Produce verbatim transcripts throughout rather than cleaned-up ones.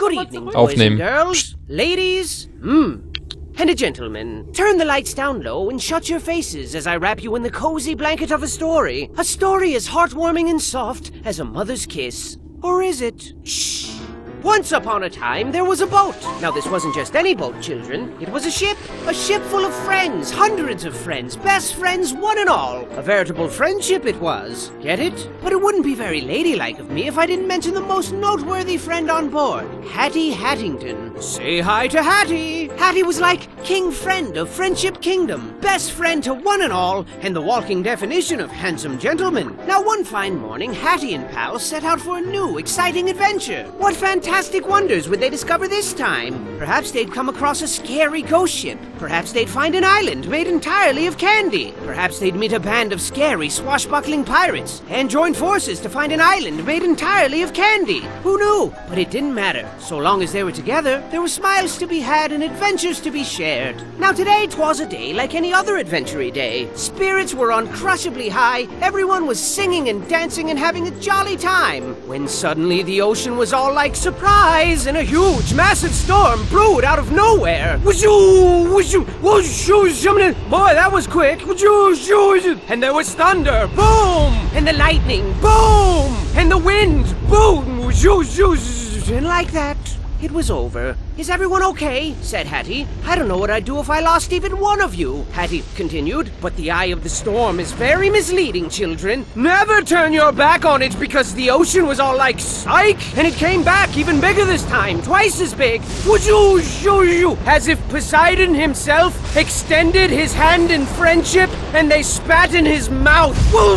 Good evening, boys Aufnehmen. and girls, ladies, mm, and a gentleman. Turn the lights down low and shut your faces as I wrap you in the cozy blanket of a story. A story as heartwarming and soft as a mother's kiss. Or is it? Shh. Once upon a time, there was a boat. Now, this wasn't just any boat, children. It was a ship. A ship full of friends. Hundreds of friends. Best friends, one and all. A veritable friendship it was. Get it? But it wouldn't be very ladylike of me if I didn't mention the most noteworthy friend on board. Hattie Hattington. Say hi to Hattie. Hattie was like king friend of Friendship Kingdom. Best friend to one and all, and the walking definition of handsome gentleman. Now, one fine morning, Hattie and pals set out for a new, exciting adventure. What fantastic Fantastic wonders would they discover this time? Perhaps they'd come across a scary ghost ship. Perhaps they'd find an island made entirely of candy. Perhaps they'd meet a band of scary, swashbuckling pirates and join forces to find an island made entirely of candy. Who knew? But it didn't matter. So long as they were together, there were smiles to be had and adventures to be shared. Now today, 'twas a day like any other adventure-y day. Spirits were uncrushably high. Everyone was singing and dancing and having a jolly time. When suddenly the ocean was all like surprise. Surprise! And a huge, massive storm brewed out of nowhere. Whooshoo! Whooshoo! Whooshoo! Boy, that was quick. Whooshoo! And there was thunder. Boom! And the lightning. Boom! And the wind. Boom! Whooshoo! And like that, it was over. Is everyone okay? Said Hattie. I don't know what I'd do if I lost even one of you, Hattie continued. But the eye of the storm is very misleading, children. Never turn your back on it because the ocean was all like, psych! And it came back even bigger this time, twice as big. As if Poseidon himself extended his hand in friendship and they spat in his mouth. Boy,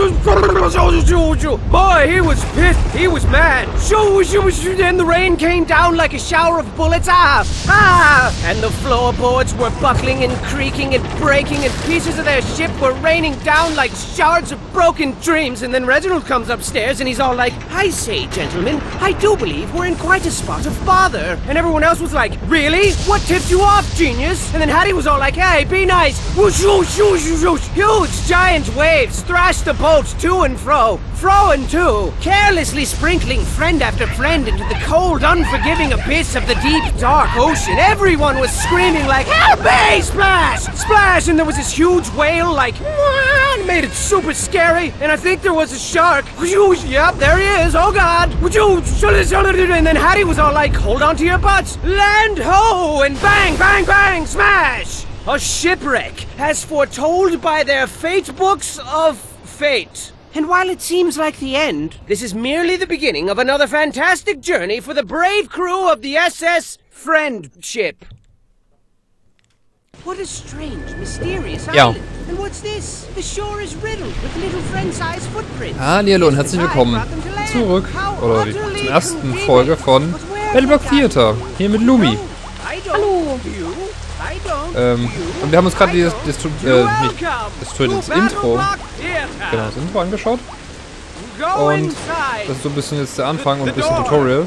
he was pissed. He was mad. And the rain came down like a shower of bullets. Ah! Ah! And the floorboards were buckling and creaking and breaking and pieces of their ship were raining down like shards of broken dreams. And then Reginald comes upstairs and he's all like, I say, gentlemen, I do believe we're in quite a spot of bother. And everyone else was like, really? What tipped you off, genius? And then Hattie was all like, hey, be nice. Whoosh, whoosh, whoosh, whoosh. Huge giant waves thrashed the boat to and fro, fro and to, carelessly sprinkling friend after friend into the cold, unforgiving abyss of the deep, dark ocean. Everyone was screaming like, help me! Splash! Splash! And there was this huge whale like, and made it super scary. And I think there was a shark. Yep, there he is. Oh, God. And then Hattie was all like, hold on to your butts. Land ho! And bang, bang, bang, smash! A shipwreck, as foretold by their fate books of fate. And while it seems like the end, this is merely the beginning of another fantastic journey for the brave crew of the S S Friendship. What a strange, mysterious Ja. island. And what's this? The shore is riddled with little friend-sized footprints. Hallo und herzlich willkommen zurück, oder die, zur ersten Folge von Battleblock Theater, hier mit Lumi. Hallo! Ähm, und wir haben uns gerade das, das, äh, nicht, das, das Intro, genau, das Intro angeschaut. Und das ist so ein bisschen jetzt der Anfang und ein bisschen Tutorial.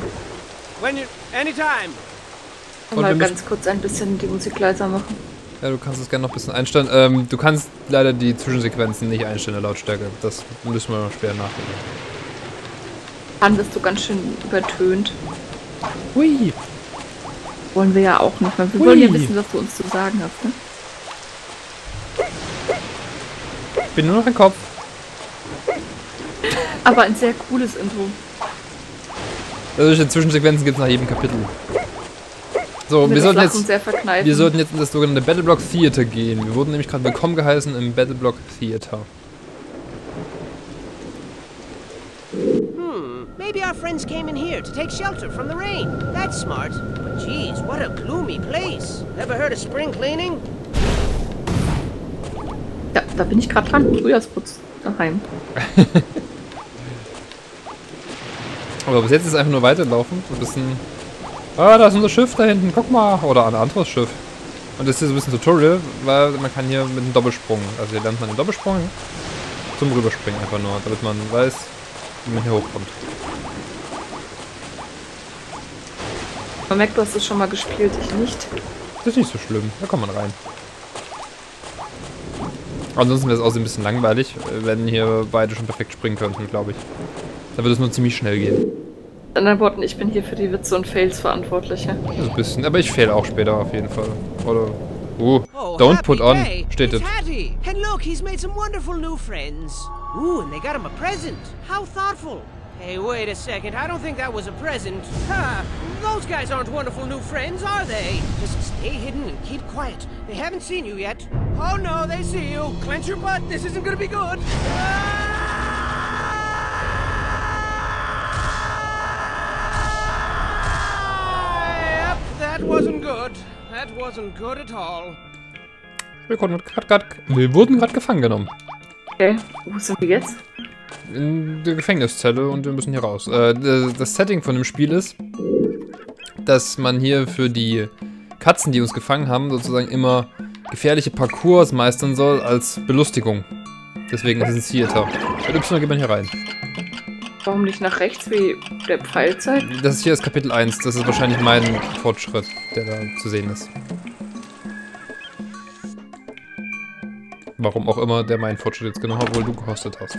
Und mal ganz kurz ein bisschen die Musik leiser machen. Ja, du kannst es gerne noch ein bisschen einstellen. Ähm, du kannst leider die Zwischensequenzen nicht einstellen, der Lautstärke. Das müssen wir noch schwer nachdenken. Dann wirst du ganz schön übertönt. Hui! Wollen wir ja auch nicht, weil wir Hui. wollen ja wissen, was du uns zu sagen hast, ne? Ich bin nur noch ein Kopf. Aber ein sehr cooles Intro. Solche Zwischensequenzen gibt es nach jedem Kapitel. So, wir sollten, jetzt, wir sollten jetzt in das sogenannte Battleblock Theater gehen. Wir wurden nämlich gerade willkommen geheißen im Battleblock Theater. Hmm, maybe our friends came in here to take shelter from the rain. That's smart. But geez, what a gloomy place. Never heard of spring cleaning? Ja, da bin ich gerade dran. Frühjahrsputz daheim. Aber bis jetzt ist es einfach nur weiterlaufen. So ein bisschen. Ah, da ist unser Schiff da hinten. Guck mal. Oder ein anderes Schiff. Und das ist so ein bisschen Tutorial, weil man kann hier mit einem Doppelsprung. Also hier lernt man den Doppelsprung zum Rüberspringen einfach nur, damit man weiß, wie man hier hochkommt. Man merkt, du hast es schon mal gespielt, ich nicht. Das ist nicht so schlimm. Da kommt man rein. Ansonsten wäre es auch ein bisschen langweilig, wenn hier beide schon perfekt springen könnten, glaube ich. Da würde es nur ziemlich schnell gehen. In anderen Worten, ich bin hier für die Witze und Fails verantwortlich. Ja? Also ein bisschen, aber ich fail auch später auf jeden Fall. Oder, uh, Oh, don't happy put on, day. steht It's das. Hattie. And look, he's made some wonderful new friends. Ooh, and they got him a present. How thoughtful. Hey, wait a second. I don't think that was a present. Ha! Those guys aren't wonderful new friends, are they? Just stay hidden and keep quiet. They haven't seen you yet. Oh no, they see you. Clench your butt. This isn't gonna be good. Ah! Yep, that wasn't good. That wasn't good at all. Wir, konnten grad, grad, wir wurden gerade gefangen genommen. Okay, wo sind wir jetzt? In der Gefängniszelle und wir müssen hier raus. Äh, das Setting von dem Spiel ist, dass man hier für die Katzen, die uns gefangen haben, sozusagen immer gefährliche Parcours meistern soll als Belustigung. Deswegen ist es ein Theater. Mit Y geht man hier rein. Warum nicht nach rechts, wie der Pfeil zeigt? Das ist hier ist Kapitel eins. Das ist wahrscheinlich mein Fortschritt, der da zu sehen ist. Warum auch immer der meinen Fortschritt jetzt genommen hat, obwohl du gehostet hast.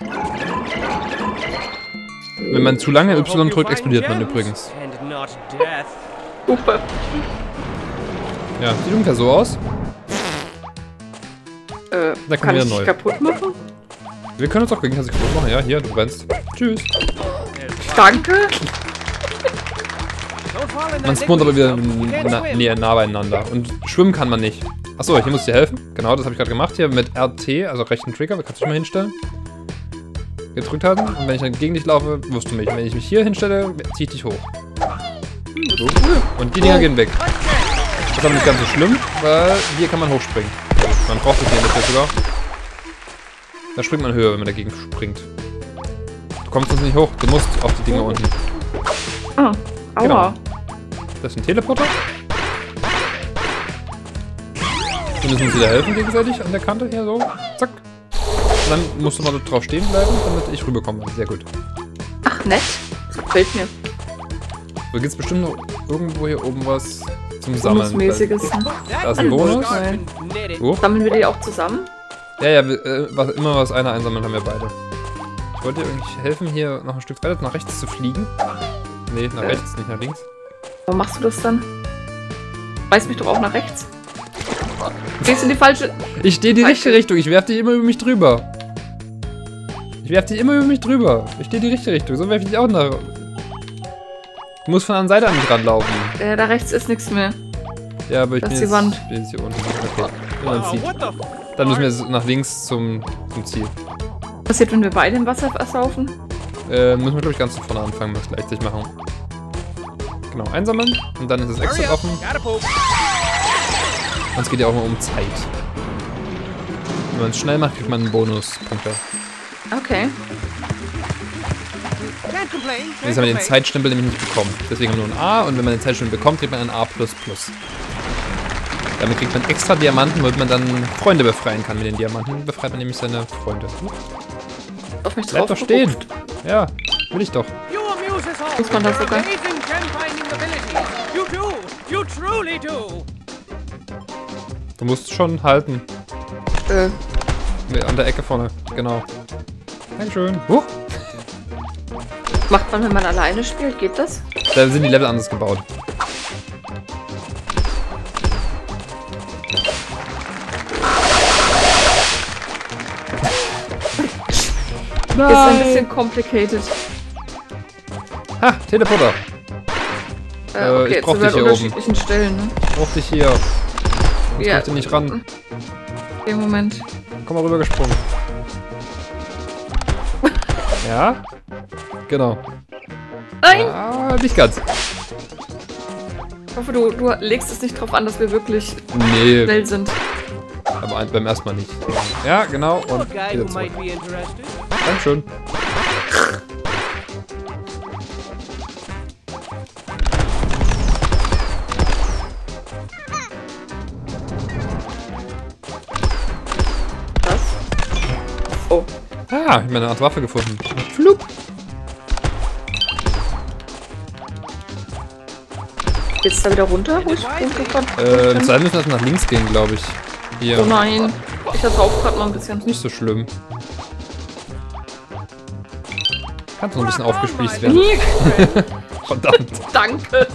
Wenn man zu lange Y drückt, explodiert man übrigens. Super. Ja, sieht ungefähr so aus. Äh, Da kann wir ich neu. dich kaputt machen? Wir können uns auch gegenseitig kaputt machen. Ja, hier, du brennst. Tschüss. Danke. Man spawnt aber wieder na, näher nah beieinander. Und schwimmen kann man nicht. Achso, hier muss ich dir helfen. Genau, das habe ich gerade gemacht. Hier mit R T, also rechten Trigger. Kannst du dich mal hinstellen. Gedrückt halten. Und wenn ich dann gegen dich laufe, wirst du mich. Wenn ich mich hier hinstelle, ziehe ich dich hoch. So. Und die Dinger gehen weg. Das ist aber nicht ganz so schlimm, weil hier kann man hochspringen. Man braucht das hier nicht sogar. Da springt man höher, wenn man dagegen springt. Du kommst jetzt nicht hoch, du musst auf die Dinger unten. Ah, aua. Genau. Das ist ein Teleporter. Wir müssen uns wieder helfen gegenseitig an der Kante hier so. Zack. Und dann musst du mal drauf stehen bleiben, damit ich rüberkomme. Sehr gut. Ach, nett. Das gefällt mir. So gibt es bestimmt noch irgendwo hier oben was zum Sammeln. Bonusmäßiges. Da ist ein Bonus. Oh. Sammeln wir die auch zusammen? Ja, ja, wir, äh, was, immer was einer einsammelt, haben wir beide. Ich wollte dir eigentlich helfen, hier noch ein Stück weiter nach rechts zu fliegen. Nee, nach Ja. rechts, nicht nach links. Warum machst du das dann? Reiß mich doch auch nach rechts. Gehst in die falsche... Ich stehe die Falsche. richtige Richtung, ich werf dich immer über mich drüber. Ich werf dich immer über mich drüber. Ich stehe die richtige Richtung, so werf ich dich auch nach... Du musst von der anderen Seite an mich ranlaufen. Äh, da rechts ist nichts mehr. Ja, aber ich Das bin ist jetzt, die Wand. ich bin jetzt hier unten. Okay, und dann zieht. Dann müssen wir jetzt nach links zum, zum Ziel. Was passiert, wenn wir beide im Wasser versaufen? Äh, müssen wir, glaube ich, ganz von vorne anfangen, das gleichzeitig machen. Genau, einsammeln. Und dann ist das Exit offen. Und es geht ja auch mal um Zeit. Wenn man es schnell macht, kriegt man einen Bonuspunkte. Okay. Jetzt haben wir den Zeitstempel nämlich nicht bekommen. Deswegen haben wir nur ein A und wenn man den Zeitstempel bekommt, kriegt man ein A plus plus. Damit kriegt man extra Diamanten, womit man dann Freunde befreien kann. Mit den Diamanten befreit man nämlich seine Freunde. Auf mich Bleib drauf doch stehen. geguckt. Ja, will ich doch. Muss man das sogar? Du musst schon halten. Äh, Nee, an der Ecke vorne. Genau. Dankeschön. Huch. macht man, wenn man alleine spielt? Geht das? Da sind die Level anders gebaut. Ist ein bisschen complicated. Ha, Teleporter. Äh, Äh, okay, ich jetzt brauch sind wir dich an hier unterschiedlichen Stellen, ne? Ich brauch dich hier. Sonst Ja. kommst du nicht ran. Im Moment. Komm mal rüber gesprungen. Ja? Genau. Nein! Ah, nicht ganz. Ich hoffe, du, du legst es nicht drauf an, dass wir wirklich Nee, schnell sind. aber ein- beim ersten Mal nicht. Ja, genau. Und wieder zurück. Dankeschön. Was? Oh. Ah, ich habe eine Art Waffe gefunden. Flup. Geht's da wieder runter? Wo ich, wo ich grad- Äh, im Zweiten müssen wir erst nach links gehen, glaube ich. Hier. Oh nein. Ich vertraue gerade mal ein bisschen. Nicht so schlimm. Kann so ein bisschen aufgespießt werden. Verdammt. Danke.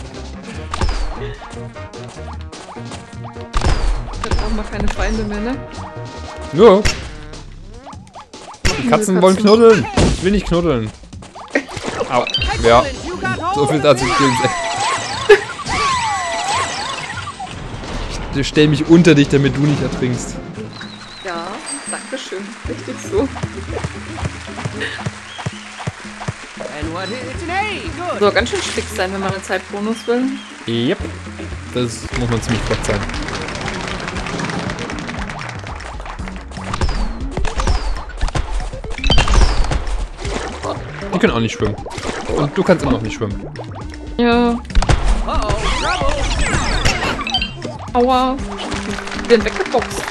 Dann brauchen wir keine Feinde mehr, ne? Ja. Die Katzen wollen knuddeln. Ich will nicht knuddeln. Au. Ja. So viel dazu. Ich stell mich unter dich, damit du nicht ertrinkst. Ja, danke schön. Richtig so. So, ganz schön schlick sein, wenn man einen Zeitbonus will. Yep. Das muss man ziemlich flott sein. Die können auch nicht schwimmen. Und du kannst immer noch nicht schwimmen. Ja. Aua. Ich bin weggeboxt.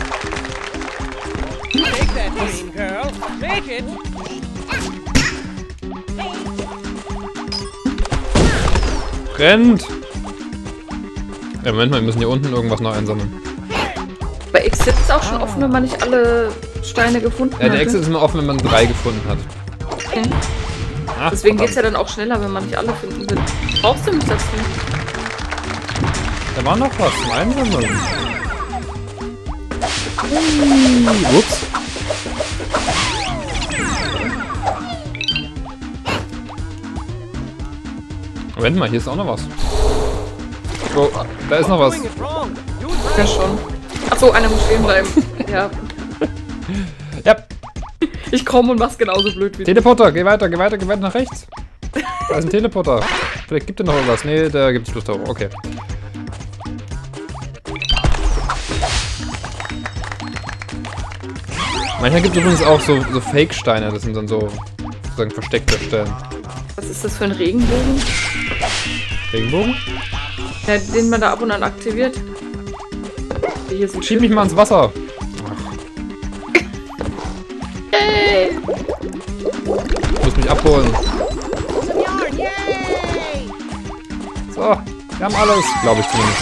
Rennt! Ja, Moment mal, wir müssen hier unten irgendwas noch einsammeln. Bei Exit ist auch schon offen, wenn man nicht alle Steine gefunden hat. Ja, der Exit ist immer offen, wenn man drei gefunden hat. Okay. Ach, Deswegen geht es ja verdammt. dann auch schneller, wenn man nicht alle finden will. Brauchst du mich dazu? Da war noch was zum Einsammeln. Ups. Moment mal, hier ist auch noch was. Oh, da ist noch was. Ja, schon. Achso, einer muss stehen bleiben. Ja. Ja. Ich komme und mach's genauso blöd wie du. Teleporter, geh weiter, geh weiter, geh weiter nach rechts. Da ist ein Teleporter. Vielleicht gibt er noch irgendwas. Nee, da gibt's Schluss drauf. Okay. Manchmal gibt es übrigens auch so, so Fake-Steine. Das sind dann so sozusagen versteckte Stellen. Was ist das für ein Regenbogen? Regenbogen? Ja, den man da ab und an aktiviert. Hier sind Schieb mich mal ins Wasser. Hey. Ich muss mich abholen. So, wir haben alles, glaube ich zumindest.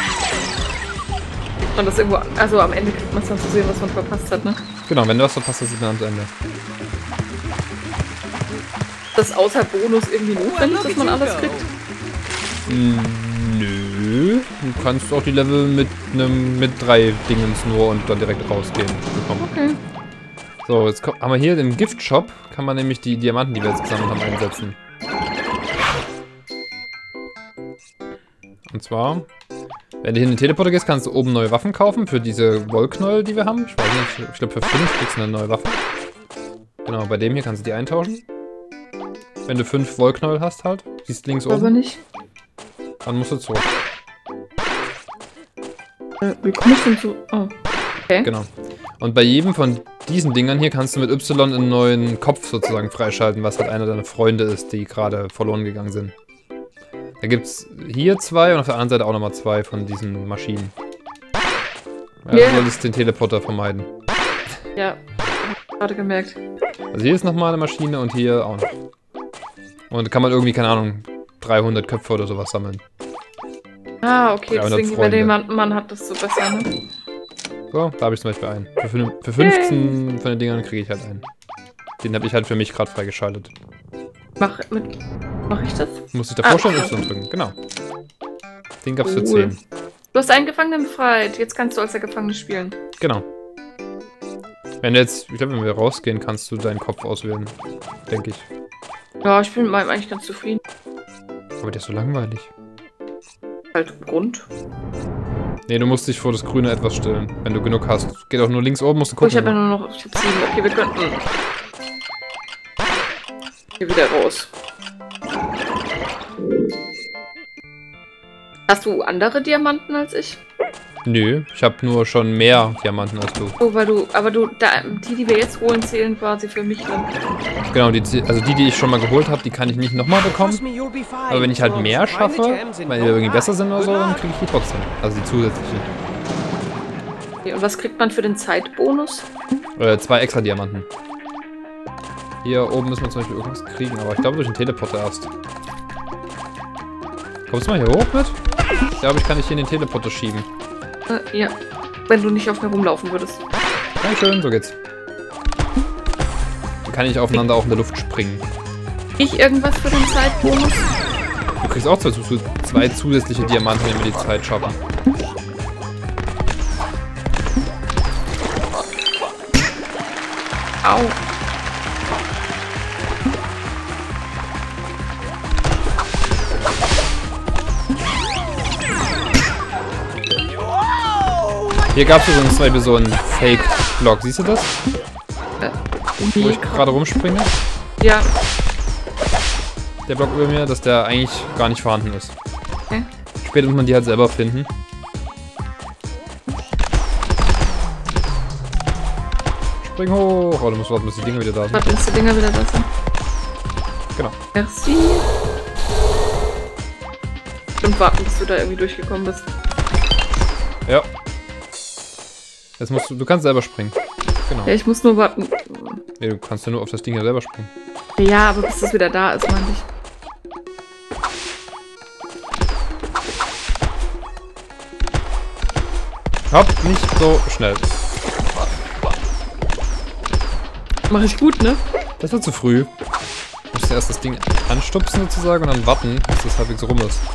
Und das irgendwo, also am Ende kriegt man es dann zu sehen, was man verpasst hat, ne? Genau, wenn du was verpasst hast, ist es dann am Ende. Das außer Bonus irgendwie notwendig, dass man alles kriegt? Mm, nö. Du kannst auch die Level mit einem mit drei Dingens nur und dann direkt rausgehen bekommen. Okay. So, jetzt kommt, haben wir hier im Gift-Shop, kann man nämlich die Diamanten, die wir jetzt gesammelt haben, einsetzen. Und zwar, wenn du hier in den Teleporter gehst, kannst du oben neue Waffen kaufen für diese Wollknäuel, die wir haben. Ich weiß nicht, ich glaube für fünf kriegst du eine neue Waffe. Genau, bei dem hier kannst du die eintauschen. Wenn du fünf Wollknäuel hast halt, siehst links oben. Aber nicht. Dann musst du zurück. Äh, wie komme ich denn zu... Oh. Okay. Genau. Und bei jedem von diesen Dingern hier kannst du mit Y einen neuen Kopf sozusagen freischalten, was halt einer deiner Freunde ist, die gerade verloren gegangen sind. Da gibt es hier zwei und auf der anderen Seite auch nochmal zwei von diesen Maschinen. Ja, Yeah. du solltest den Teleporter vermeiden. Ja, hab ich gerade gemerkt. Also hier ist nochmal eine Maschine und hier auch noch. Und kann man irgendwie, keine Ahnung, dreihundert Köpfe oder sowas sammeln. Ah, okay, dreihundert deswegen, je mehr den man, man hat, desto besser, ne? So, da habe ich zum Beispiel einen. Für, fün- für fünfzehn von den Dingern kriege ich halt einen. Den habe ich halt für mich gerade freigeschaltet. Mach, mit, mach ich das? Muss ich da Ah, vorstellen, okay. Y drücken, genau. Den gab's für Cool. zehn. Du hast einen Gefangenen befreit. Jetzt kannst du als der Gefangene spielen. Genau. Wenn du jetzt, ich glaube, wenn wir rausgehen, kannst du deinen Kopf auswählen. Denke ich. Ja, ich bin mit meinem eigentlich ganz zufrieden. Aber der ist so langweilig. Halt Grund. Nee, du musst dich vor das Grüne etwas stellen, wenn du genug hast. Geht auch nur links oben, musst du Oh, ich gucken. habe ja nur noch ich hab sieben. Okay, wir könnten hier wieder raus. Hast du andere Diamanten als ich? Nö, ich habe nur schon mehr Diamanten als du. Oh, weil du, aber du, da, die, die wir jetzt holen, zählen quasi für mich dann. Genau, die, also die, die ich schon mal geholt habe, die kann ich nicht nochmal bekommen. Aber wenn ich halt mehr schaffe, weil die irgendwie besser sind oder so, dann kriege ich die trotzdem. Also die zusätzlichen. Okay, und was kriegt man für den Zeitbonus? Äh, zwei extra Diamanten. Hier oben müssen wir zum Beispiel irgendwas kriegen, aber ich glaube durch den Teleporter erst. Kommst du mal hier hoch mit? Ich glaube, ich kann dich hier in den Teleporter schieben. Äh, ja. Wenn du nicht auf mir rumlaufen würdest. Dankeschön, so geht's. Dann kann ich aufeinander auch in der Luft springen. Ich irgendwas für den Zeitbonus? Du kriegst auch zwei, zwei zusätzliche Diamanten, wenn wir die Zeit schaffen. Au. Hier gab es übrigens zwei so einen Fake-Block. Siehst du das? Äh, Wo ich gerade rumspringe? Ja. Der Block über mir, dass der eigentlich gar nicht vorhanden ist. Okay. Später muss man die halt selber finden. Spring hoch! Oh, du musst warten, bis die Dinger wieder da sind. Warte, bis die Dinger wieder da sind. Genau. Merci. Stimmt, warten, bis du da irgendwie durchgekommen bist. Ja. Jetzt musst du, du kannst selber springen. Genau. Ja, ich muss nur warten. Nee, du kannst ja nur auf das Ding ja selber springen. Ja, aber bis das wieder da ist, meine ich. Hopp, nicht so schnell. Mach ich gut, ne? Das war zu früh. Du musst erst das Ding anstupsen sozusagen und dann warten, bis das halbwegs rum ist.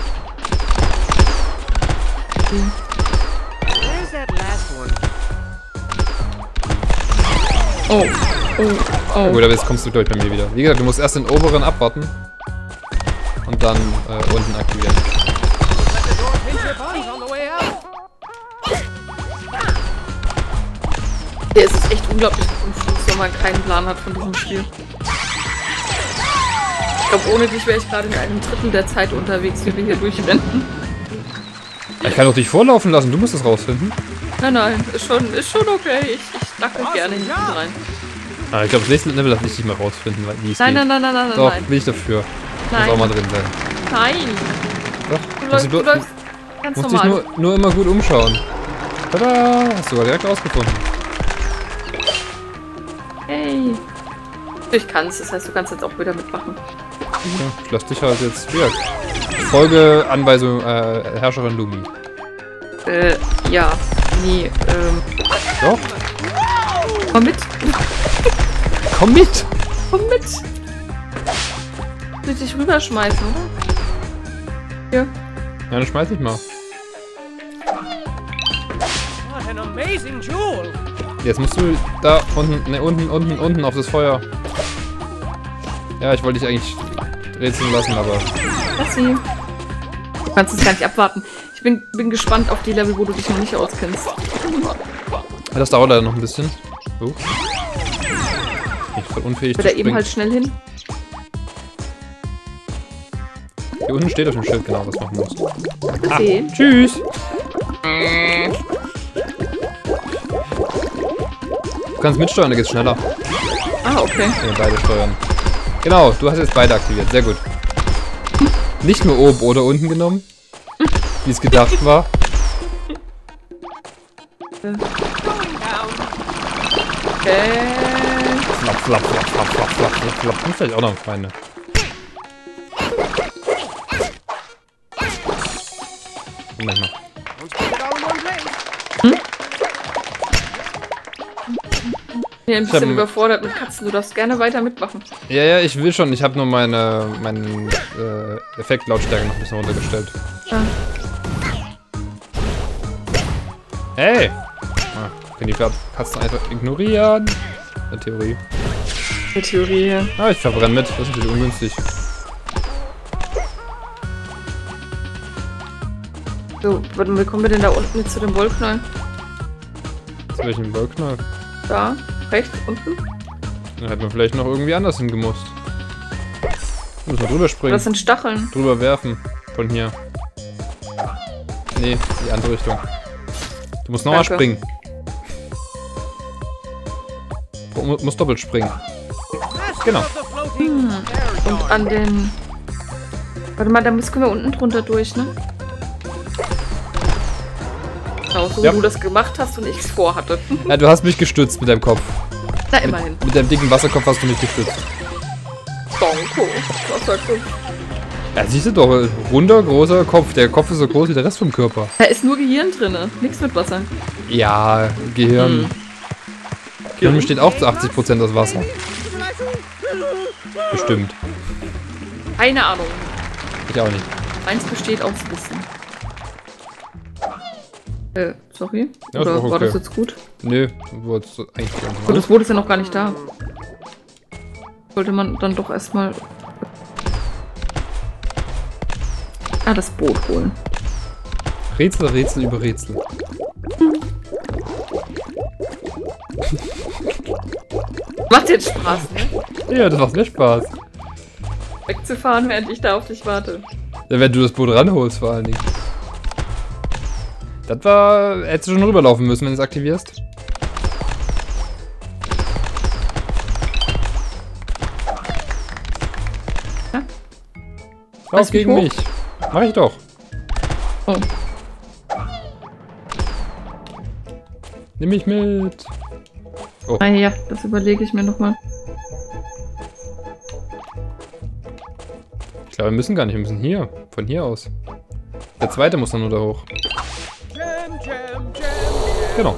Mhm. Where's that last one? Oh, oh, oh. Gut, aber jetzt kommst du, glaube ich, bei mir wieder. Wie gesagt, du musst erst den oberen abwarten und dann äh, unten aktivieren. Let the door pinch your buns on the way out. Der ist echt unglaublich konfus, wenn man keinen Plan hat von diesem Spiel. Ich glaube, ohne dich wäre ich gerade in einem Drittel der Zeit unterwegs, wie wir hier durchrennen. Ich kann doch dich vorlaufen lassen, du musst es rausfinden. Nein, nein, ist schon, ist schon okay. Ich, ich dackel gerne hinten rein. Ah, ich glaube, das nächste Level darf ich nicht mal rausfinden, wie es Nein, geht. nein, nein, nein, nein, Doch, nein. bin ich dafür. Nein. Muss auch mal drin sein. Nein. Doch, Du, musst läufst, du du blo- läufst ganz musst dich normal. nur, nur immer gut umschauen. Tada! Hast du sogar direkt rausgefunden. Hey. Ich kann's, das heißt, du kannst jetzt auch wieder mitmachen. Ja, ich lass dich halt jetzt wieder. Folge Anweisung äh, Herrscherin Lumi. Äh, ja. Nee, ähm. Doch, Komm mit. komm mit! Komm mit. Will dich rüberschmeißen, oder? Hier. Ja, dann schmeiß ich mal. What an amazing jewel! Jetzt musst du da unten, ne, unten, unten, unten auf das Feuer. Ja, ich wollte dich eigentlich rätseln lassen, aber... Lass sie. Du kannst es gar nicht abwarten. Ich bin, bin gespannt auf die Level, wo du dich noch nicht auskennst. Das dauert leider noch ein bisschen. Oh. Ich bin unfähig Wird zu er eben springen. halt schnell hin. Hier unten steht auf dem Schild genau, was machen muss. Ah, Gesehen. tschüss! Du kannst mitsteuern, da geht's schneller. Ah, okay. Wenn wir beide steuern. Genau, du hast jetzt beide aktiviert. Sehr gut. Nicht nur oben oder unten genommen, wie es gedacht war. Okay. Flap, flap, flap, flap, flap, flap, flap, flap. Und vielleicht auch noch Feinde. Moment mal. Let's put it all in one place. Ich bin ein hab- bisschen überfordert mit Katzen. Du darfst gerne weiter mitmachen. Ja, ja, ich will schon. Ich habe nur meine meinen äh, Effektlautstärke noch ein bisschen runtergestellt. Ja. Hey! Ah, können die Katzen einfach ignorieren? In der Theorie. Die Theorie. Ah, ich verbrenne mit. Das ist natürlich ungünstig. So, warte, wie kommen wir denn da unten jetzt zu dem Wollknall? Zu welchem Wollknall? Da, rechts, unten. Dann hätten wir vielleicht noch irgendwie anders hingemusst. Müssen wir drüber springen. Das sind Stacheln. Drüber werfen. Von hier. Nee, die andere Richtung. Du musst nochmal Danke. springen. Du mu- musst doppelt springen. Genau. Of the floating air Und an den... Warte mal, da müssen wir unten drunter durch, ne? Genau, so Ja. wie du das gemacht hast und ich es vorhatte. Ja, du hast mich gestützt mit deinem Kopf. Na, immerhin. Mit deinem dicken Wasserkopf hast du mich gestützt. Bonko. Was sagst du? Ja, siehst du doch, runder, großer Kopf. Der Kopf ist so groß wie der Rest vom Körper. Da ist nur Gehirn drin, nichts mit Wasser. Ja, Gehirn. Hm. Gehirn besteht auch zu achtzig Prozent aus Wasser. Bestimmt. Keine Ahnung. Ich auch nicht. Meins besteht aus Wissen. Äh, sorry? Ja, ist Oder auch okay. war das jetzt gut? Nö, du wolltest eigentlich. Oh, das Boot ist ja noch gar nicht da. Sollte man dann doch erstmal. Ah, das Boot holen. Rätsel, Rätsel über Rätsel. Macht jetzt Spaß, ne? Ja, das macht mir Spaß. Wegzufahren, während ich da auf dich warte. Ja, wenn du das Boot ranholst, vor allen Dingen. Das war. Hättest du schon rüberlaufen müssen, wenn du es aktivierst. Ja? Lauf Lass mich gegen hoch. mich. Mach ich doch. Oh. Nimm mich mit. Ah ja, das überlege ich mir nochmal. Ich glaube, wir müssen gar nicht. Wir müssen hier. Von hier aus. Der zweite muss dann nur da hoch. Jam, jam, jam. Genau.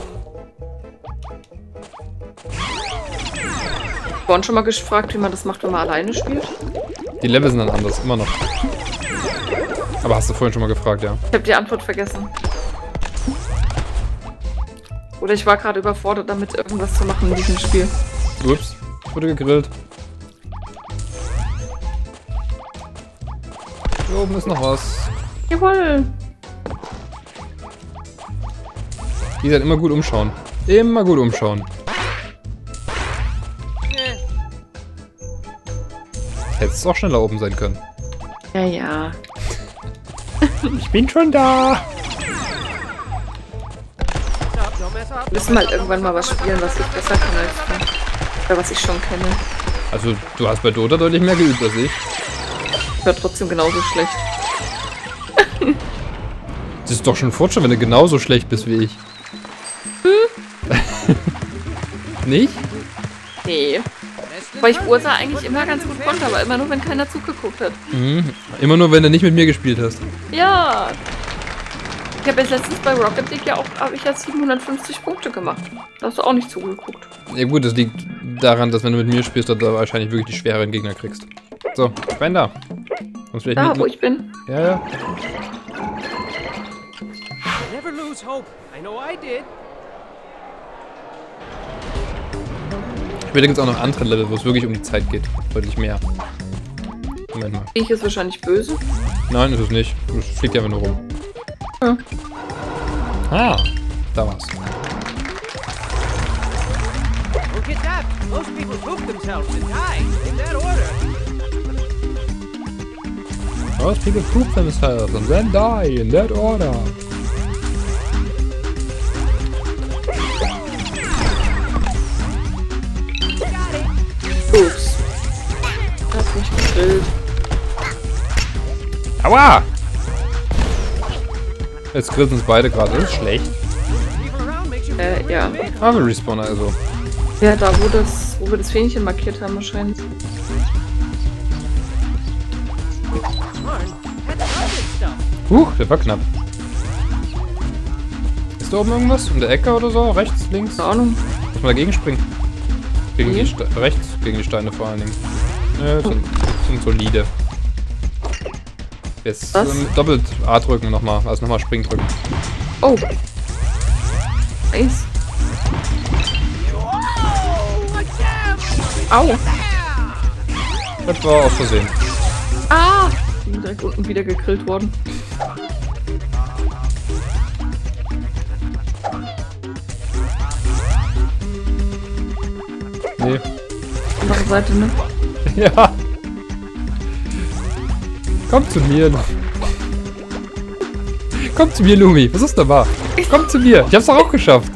Vorhin schon mal gefragt, wie man das macht, wenn man alleine spielt. Die Level sind dann anders. Immer noch. Aber hast du vorhin schon mal gefragt, ja. Ich habe die Antwort vergessen. Oder ich war gerade überfordert, damit irgendwas zu machen in diesem Spiel. Ups. Ich wurde gegrillt. Hier oben ist noch was. Jawohl! Die sind immer gut umschauen. Immer gut umschauen. Eh, Hätte es auch schneller oben sein können. Ja, ja. Ich bin schon da. mess up, don't mess up, Wir müssen mal irgendwann mal was spielen, was ich besser kann als du. Oder was ich schon kenne. Also, du hast bei Dota deutlich mehr geübt als ich. Ich war trotzdem genauso schlecht. Das ist doch schon ein Fortschritt, wenn du genauso schlecht bist wie ich. Nicht? Nee. Weil ich Ursa eigentlich immer ganz gut konnte, aber immer nur, wenn keiner zugeguckt hat. Mhm. Immer nur, wenn du nicht mit mir gespielt hast. Ja. Ich habe jetzt letztens bei Rocket League ja auch, habe ich ja siebenhundertfünfzig Punkte gemacht. Da hast du auch nicht zugeguckt. Ja gut, das liegt daran, dass wenn du mit mir spielst, dass du wahrscheinlich wirklich die schwereren Gegner kriegst. So, ich bin da. Sonst vielleicht Da, mit... wo ich bin. Ja, ja. never lose hope. I know I did. Später gibt es auch noch andere Level, wo es wirklich um die Zeit geht. Deutlich mehr. Moment mal. Ich ist wahrscheinlich böse. Nein, ist es nicht. Es fliegt ja einfach nur rum. Ja. Ah, da war's. Don't get that. Most people poop themselves and die. In that order. Most people poop themselves and then die in that order. Ups. Hat mich gegrillt. Aua! Jetzt grillen uns beide gerade. Das ist schlecht. People around makes you Äh, ja. Ah, wir respawnen also. Ja, da wo das, wo wir das Fähnchen markiert haben wahrscheinlich. smart. Had to love this stuff. Huch, der war knapp. Ist da oben irgendwas? In der Ecke oder so? Rechts, links? Keine Ahnung. Muss man dagegen springen. Gegen die Mhm. Ste rechts, gegen die Steine vor allen Dingen. Ja, sind, sind solide. Jetzt Was? ähm, doppelt A drücken nochmal, also nochmal springen drücken. Oh. Nice. Au. Das war aus Versehen. Ah. Ich bin direkt unten wieder gegrillt worden. Nee. Andere Seite, ne? Ja. Komm zu mir. Komm zu mir, Lumi. Was ist da wahr? Komm zu mir. Ich hab's doch auch geschafft.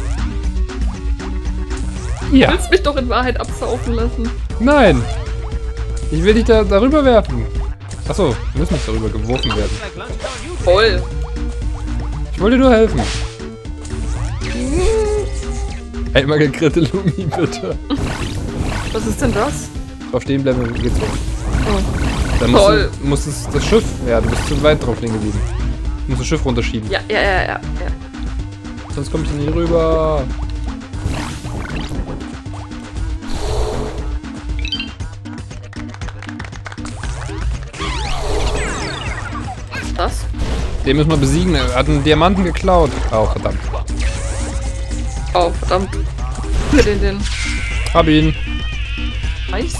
Du Ja. willst mich doch in Wahrheit absaufen lassen. Nein. Ich will dich da darüber werfen. Achso, wir müssen nicht darüber geworfen werden. Like lunch on you. Voll. Ich wollte nur helfen. Einmal gegrillte Lumi, bitte. Was ist denn das? Drauf stehen bleiben, dann geht's hoch. Oh. Dann musst Toll. du, muss es das Schiff. Ja, du bist zu weit drauf liegen geblieben. Du musst das Schiff runterschieben. Ja, ja, ja, ja, ja. Sonst komme ich nicht rüber. Das? Den müssen wir besiegen. Er hat einen Diamanten geklaut. Oh, verdammt. Oh, verdammt. Für den, den. Hab ihn. Nice.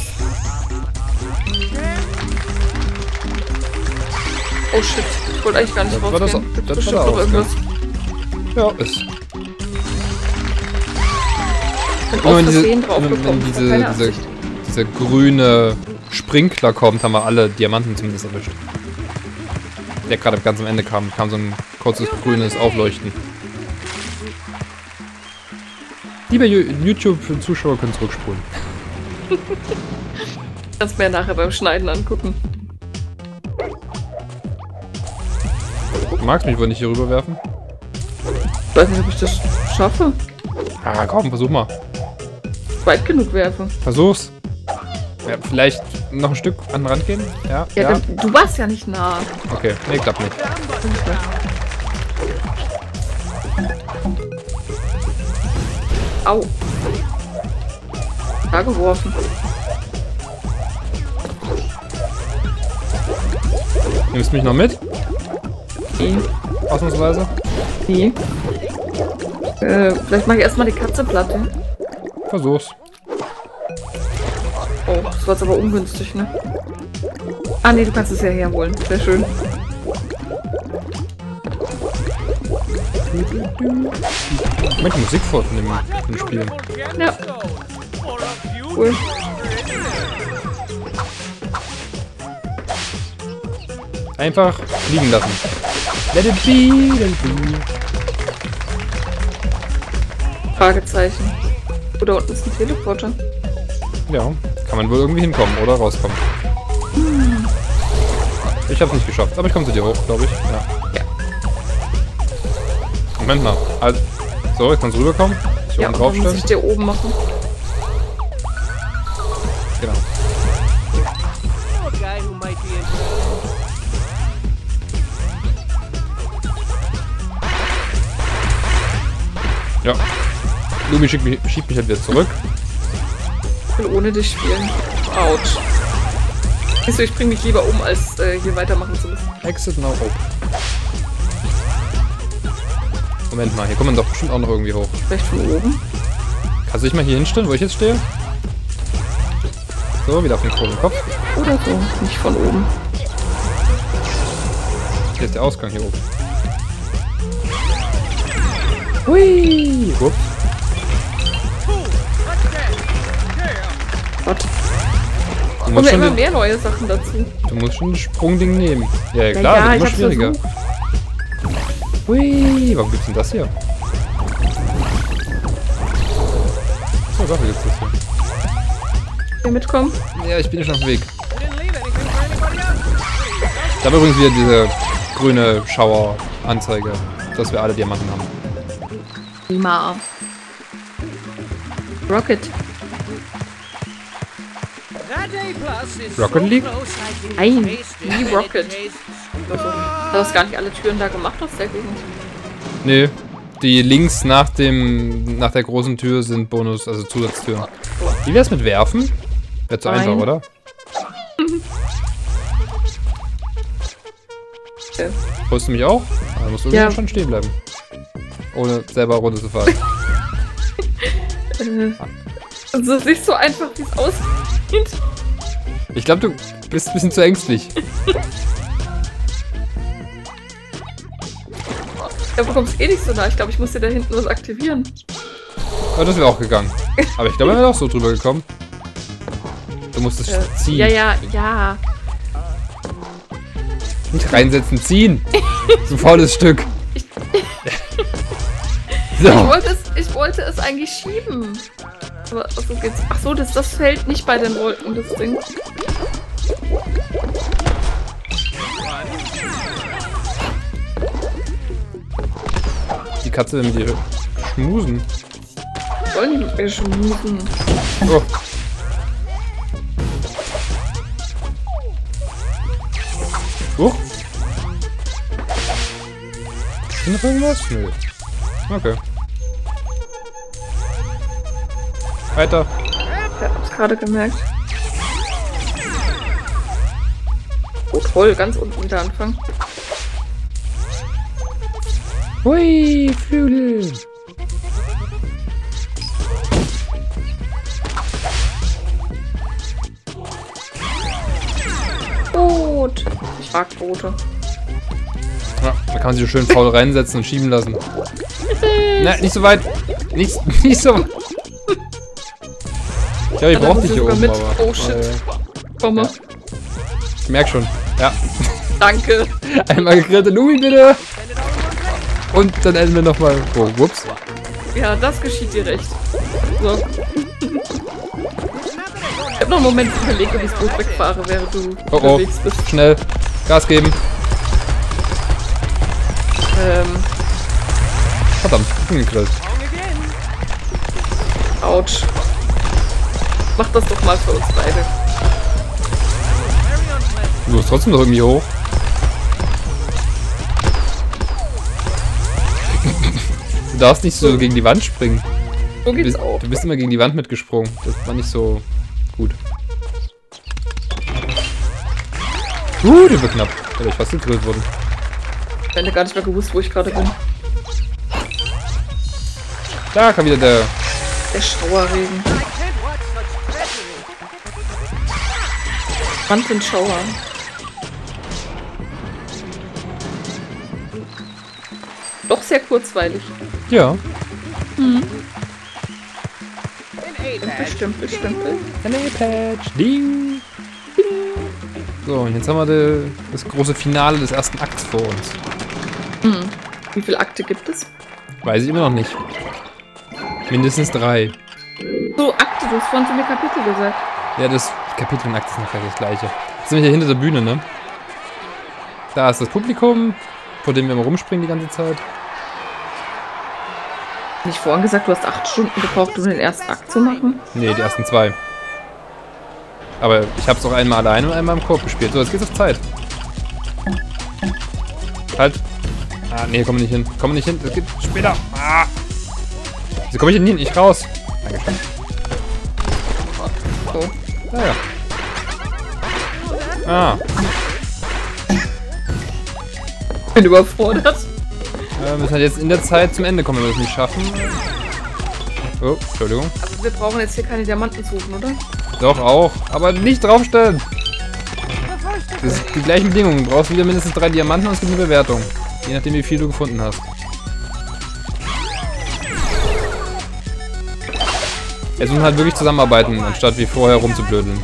Oh shit, ich wollte eigentlich gar nicht Das war rausgehen. das- das Gibt's war bestimmt der noch Ausgang. irgendwas. Ja, ist. Ich bin Immer aus wenn diese, Versehen immer wenn draufgekommen. diese, Keine diese, Absicht. dieser grüne Sprinkler kommt, haben wir alle Diamanten zumindest erwischt. Der gerade ganz am Ende kam, kam so ein kurzes grünes Aufleuchten. Liebe YouTube-Zuschauer können zurückspulen. Kannst mir nachher beim Schneiden angucken. Du magst mich wohl nicht hier rüberwerfen? Ich weiß nicht, ob ich das schaffe. Ah, komm, versuch mal. Weit genug werfen. Versuch's. Ja, vielleicht noch ein Stück an den Rand gehen? Ja, Ja, ja. dann- du warst ja nicht nah. Okay, nee, klappt nicht. Au. Da geworfen. Nimmst du mich noch mit? Nee. Ausnahmsweise? Nee. Äh, vielleicht mache ich erstmal die Katze platte. Versuch's. Oh, das war jetzt aber ungünstig, ne? Ah, nee, du kannst es ja herholen. Sehr schön. Ich mag die Musik vor von dem, von dem Spiel. Ja. Cool. Einfach liegen lassen. Let it be, let it be. Fragezeichen. Oh, da unten ist ein Teleporter. Ja, kann man wohl irgendwie hinkommen oder rauskommen. Ich hab's nicht geschafft, aber ich komme zu dir hoch, glaube ich. Ja. Moment mal. Halt. So, jetzt kannst du rüberkommen. Ich hier Ja, oben und dann muss draufstellen. ich dir oben machen. Genau. A guy who might be interested. Ja. Lumi schiebt mich, schiebt mich halt wieder zurück. Ich will ohne dich spielen. Autsch. Siehst du, ich bring mich lieber um, als äh, hier weitermachen zu müssen. Exit now open. Moment mal, hier kommt man doch bestimmt auch noch irgendwie hoch. Vielleicht von oben? Kannst du dich mal hier hinstellen, wo ich jetzt stehe? So, wieder auf den großen Kopf. Oder so. Nicht von oben. Hier ist der Ausgang hier oben. Hui! Ups. Gott. Du Kommen musst, ja schon immer den, mehr neue Sachen dazu. du musst schon das Sprungding nehmen. Ja, ja klar, ja, wird ich immer hab's schwieriger. versucht. Hui! Warum gibt's denn das hier? So, dafür gibt's das hier. Hier mitkommen? Ja, ich bin ja schon auf dem Weg. Da haben wir übrigens wieder diese grüne Schauer-Anzeige, dass wir alle Diamanten haben. Prima. Rocket. That A plus is Rocket so League? close I can Nein, taste it, nie and it Rocket. tastes- Also, du hast gar nicht alle Türen da gemacht aus der Gegend. Nee, die links nach dem nach der großen Tür sind Bonus, also Zusatztüren. Wie wär's mit Werfen? Wäre zu Nein. einfach, oder? Okay. Holst du mich auch? Ah, dann musst du irgendwie Ja. schon stehen bleiben. Ohne selber runterzufallen. Äh, also, es ist nicht so einfach, wie es aussieht. Ich glaube, du bist ein bisschen zu ängstlich. Ich glaube, du kommst eh nicht so nah. Ich glaube, ich muss dir da hinten was aktivieren. Aber das wäre auch gegangen. Aber ich glaube, er wäre auch so drüber gekommen. Du musst es Äh, ziehen. Ja, ja, ja. Nicht reinsetzen, ziehen. So ein faules Stück. Ich So. wollte es, ich wollte es eigentlich schieben. Aber so geht's. Ach so, das, das fällt nicht bei den Wolken, das Ding. Die Katze will mit dir schmusen. Wollen die mit mir schmusen? Oh. Oh. Ist noch irgendwas? Nö. Okay. Weiter. Ja, hab's gerade gemerkt. Oh toll, ganz unten der Anfang. Hui, Flügel. Boot. Ich mag Boote. Ja, da kann man sich so schön faul reinsetzen und schieben lassen. Nein, nicht so weit. Nicht, nicht so weit. Ich glaube, ich brauche dich hier oben, mit. aber... Oh shit. Äh, Komme. ja. Ich merk schon. Ja. Danke. Einmal gegrillte Lumi, bitte. Und dann enden wir nochmal... Oh, whoops. Ja, das geschieht dir recht. So. Ich hab noch einen Moment überlegt, ob ich das Boot wegfahre, während du Oh, oh. unterwegs bist. Schnell. Gas geben. Ähm, Verdammt, hingekrillt. ouch. Mach das doch mal für uns beide. Du musst trotzdem noch irgendwie hoch. Du darfst nicht so gegen die Wand springen. So Du geht's bist, auch. du bist immer gegen die Wand mitgesprungen. Das war nicht so gut. Uh, der war knapp. Da wäre ich fast gegrillt worden. Ich hätte gar nicht mehr gewusst, wo ich gerade bin. Da kam wieder der... Der Schauerregen. Wand und Schauer. Doch sehr kurzweilig. Ja. Bestimmt, bestimmt. Patch. Ding. So, und jetzt haben wir de, das große Finale des ersten Akts vor uns. Wie viele Akte gibt es? Weiß ich immer noch nicht. Mindestens drei. So, Akte, du hast vorhin zu mir Kapitel gesagt. Ja, das Kapitel und Akt ist nachher das gleiche. Jetzt sind wir hier hinter der Bühne, ne? Da ist das Publikum, vor dem wir immer rumspringen die ganze Zeit. Nicht vorhin gesagt, du hast acht Stunden gebraucht, um den ersten Akt zu machen? Ne, die ersten zwei. Aber ich hab's auch einmal alleine und einmal im Koop gespielt. So, jetzt geht's auf Zeit. Halt. Ah, nee, komm nicht hin. Komm nicht hin. Das geht später. Ah. Wieso komme ich denn hin? Ich raus. Dankeschön. So. Ah, ja. Ah. Bin überfordert. Wir müssen halt jetzt in der Zeit zum Ende kommen, wenn wir das nicht schaffen. Oh, Entschuldigung. Also wir brauchen jetzt hier keine Diamanten suchen, oder? Doch, auch. Aber nicht draufstellen. Das sind die gleichen Bedingungen. Du brauchst wieder mindestens drei Diamanten und es gibt eine Bewertung. Je nachdem, wie viel du gefunden hast. Jetzt müssen wir halt wirklich zusammenarbeiten, anstatt wie vorher rumzublödeln.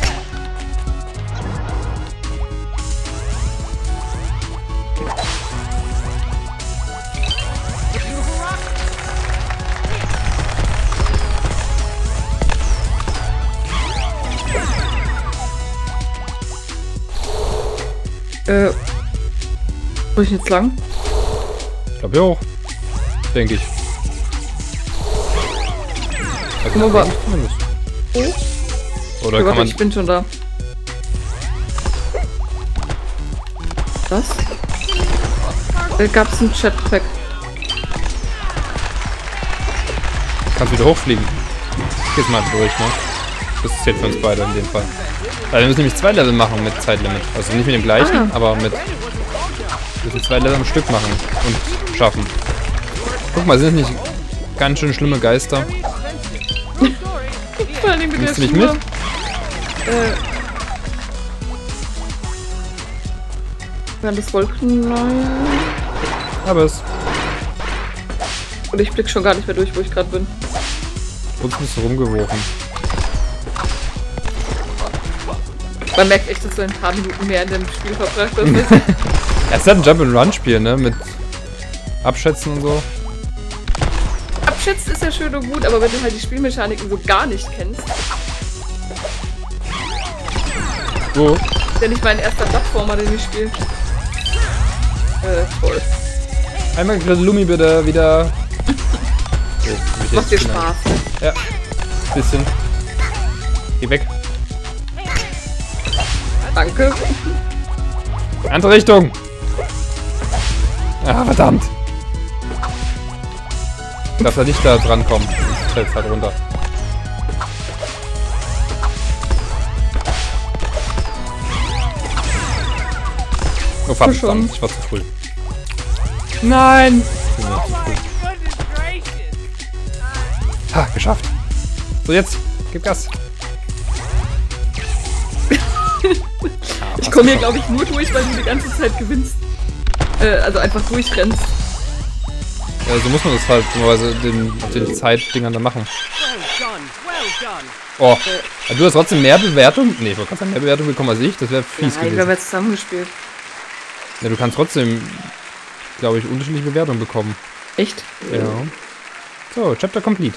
Äh. Wo ich jetzt lang? Ich glaube ja auch. Denke ich. Guck mal, aber- Zumindest. Oh. Oder Ja, kann warte, man... ich bin schon da. Was? Da gab's ein Chatpack. Kannst wieder hochfliegen. Gehst mal durch, ne? Das zählt für uns beide in dem Fall. Weil wir müssen nämlich zwei Level machen mit Zeitlimit. Also nicht mit dem gleichen, Ah. aber mit... Wir müssen zwei Level am Stück machen und schaffen. Guck mal, sind das nicht ganz schön schlimme Geister? Vor allem mit Nimmst du der mich mit? Schuhe. Äh. Waren das Wolken? Nein. Aber es... Und ich blick schon gar nicht mehr durch, wo ich gerade bin. Uns bist du rumgeworfen. Man merkt echt, dass du ein paar Minuten mehr in dem Spiel verbracht hast. Es ist halt ein Jump-and-Run-Spiel, ne? Mit Abschätzen und so. Abschätzen ist ja schön und gut, aber wenn du halt die Spielmechaniken so gar nicht kennst, So. ist ja nicht mein erster Plattformer, den ich spiele. Äh, toll. Einmal ein Lumi bitte, wieder. So, mich Macht jetzt dir zu lang. Spaß. Ja. Bisschen. Geh weg. Danke. Andere Richtung. Ah, verdammt. Darf er nicht da dran kommen. Sonst fällt halt runter. Oh, verdammt. schon. Ich war zu früh. Nein. Junge, zu früh. Ha, geschafft. So, jetzt. Gib Gas. Ich komme hier, glaube ich, nur durch, weil du die ganze Zeit gewinnst. Äh, also einfach durchrennst. Ja, so muss man das halt normalerweise den, den Zeitdingern dann machen. Oh, du hast trotzdem mehr Bewertung? Nee, du kannst mehr Bewertung bekommen als ich. Das wäre fies Ja, gewesen. wir haben jetzt zusammengespielt. Ja, du kannst trotzdem, glaube ich, unterschiedliche Bewertungen bekommen. Echt? Ja. So, Chapter complete.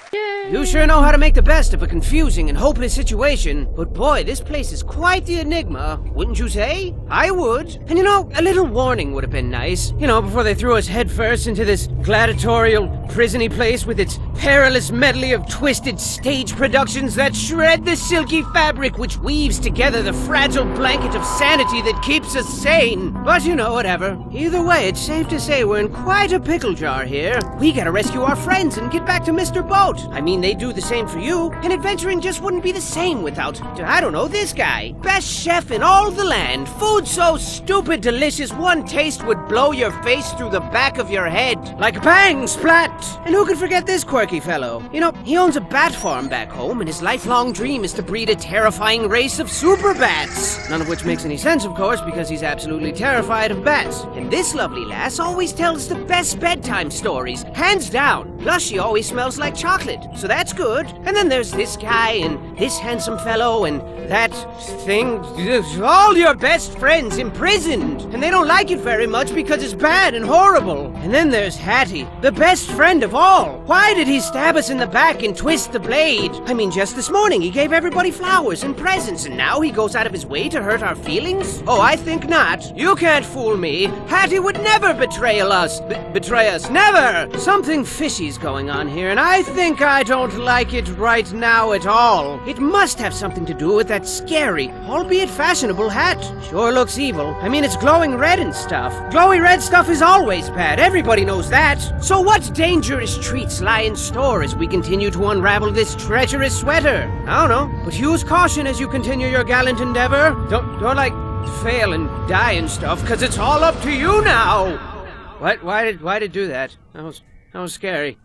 You sure know how to make the best of a confusing and hopeless situation, but boy, this place is quite the enigma, wouldn't you say? I would. And you know, a little warning would have been nice. You know, before they threw us headfirst into this gladiatorial, prisony place with its perilous medley of twisted stage productions that shred the silky fabric which weaves together the fragile blanket of sanity that keeps us sane. But you know, whatever. Either way, it's safe to say we're in quite a pickle jar here. We gotta rescue our friends and get back to Mister Boat. I mean, they'd do the same for you, and adventuring just wouldn't be the same without, I don't know, this guy. Best chef in all the land. Food so stupid delicious, one taste would blow your face through the back of your head. Like bang, splat! And who could forget this quirky fellow? You know, he owns a bat farm back home, and his lifelong dream is to breed a terrifying race of super bats. None of which makes any sense, of course, because he's absolutely terrified of bats. And this lovely lass always tells the best bedtime stories, hands down. Plus, she always smells like chocolate. So that's good. And then there's this guy, and this handsome fellow, and that thing. All your best friends imprisoned. And they don't like it very much because it's bad and horrible. And then there's Hattie, the best friend of all. Why did he stab us in the back and twist the blade? I mean, just this morning he gave everybody flowers and presents, and now he goes out of his way to hurt our feelings? Oh, I think not. You can't fool me. Hattie would never betray us. B betray us. Never! Something fishy's going on here, and I think I don't like it right now at all. It must have something to do with that scary, albeit fashionable hat. Sure looks evil. I mean, it's glowing red and stuff. Glowy red stuff is always bad. Everybody knows that. So what dangerous treats lie in store as we continue to unravel this treacherous sweater? I don't know, but use caution as you continue your gallant endeavor. Don't, don't like, fail and die and stuff, because it's all up to you now. What? Why did, why did do that? That was, that was scary.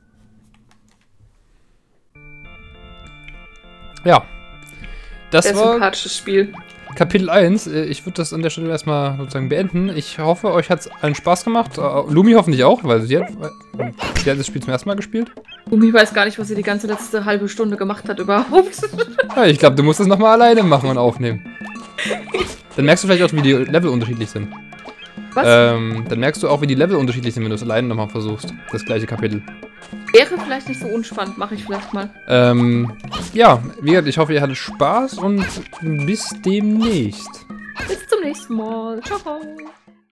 Ja. Das Sehr war sympathisches Spiel. Kapitel eins. Ich würde das an der Stelle erstmal sozusagen beenden. Ich hoffe, euch hat es allen Spaß gemacht. Lumi hoffentlich auch, weil sie hat, sie hat das Spiel zum ersten Mal gespielt. Lumi weiß gar nicht, was sie die ganze letzte halbe Stunde gemacht hat überhaupt. Ja, ich glaube, du musst es nochmal alleine machen und aufnehmen. Dann merkst du vielleicht auch, wie die Level unterschiedlich sind. Was? Ähm, dann merkst du auch, wie die Level unterschiedlich sind, wenn du es alleine nochmal versuchst. Das gleiche Kapitel. Wäre vielleicht nicht so unspannend, mache ich vielleicht mal. Ähm, ja, wie gesagt, ich hoffe, ihr hattet Spaß und bis demnächst. Bis zum nächsten Mal. Ciao.